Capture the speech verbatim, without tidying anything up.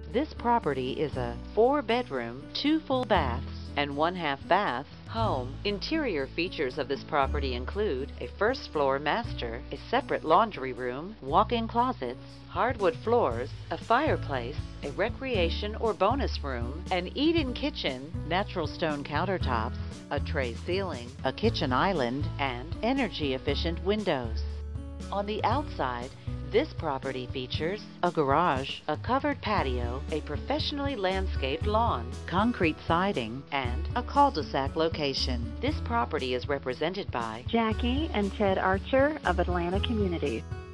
This property is a four-bedroom, two full baths, and one half bath home. Interior features of this property include a first floor master, a separate laundry room, walk-in closets, hardwood floors, a fireplace, a recreation or bonus room, an eat-in kitchen, natural stone countertops, a tray ceiling, a kitchen island, and energy-efficient windows. On the outside, this property features a garage, a covered patio, a professionally landscaped lawn, concrete siding, and a cul-de-sac location. This property is represented by Jackie and Ted Archer of Atlanta Communities.